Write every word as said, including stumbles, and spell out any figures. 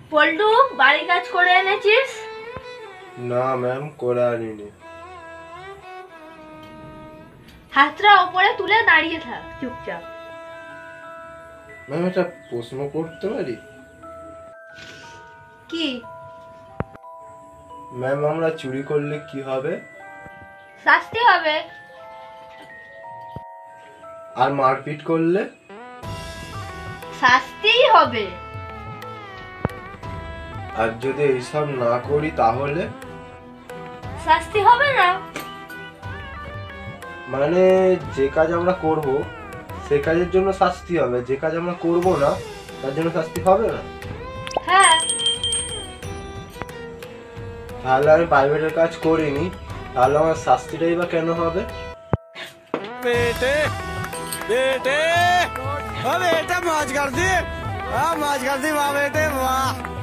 পল্টু বাড়ি কাজ করে এনেছিস? না ম্যাম, করে আনিনি। হাতটা উপরে তুলে দাঁড়িয়ে থাক চুপচাপ। ম্যাম একটা প্রশ্ন করতে পারি? কি? ম্যাম আমরা চুরি করলে কি হবে? শাস্তি হবে। আর মারপিট করলে? শাস্তিই হবে। আর যদি এইসব না করি তাহলে? শাস্তি হবে না। মানে যে কাজ আমরা করব সে কাজের জন্য শাস্তি হবে, যে কাজ আমরা করব না তার জন্য শাস্তি হবে না? হ্যাঁ। তাহলে আমি প্রাইভেটের কাজ করিনি, তাহলে আমার শাস্তিটাই বা কেন হবে? बेटे बेटे ओ बेटे मौज कर दी, हाँ मौज कर दी वाह बेटे वाह।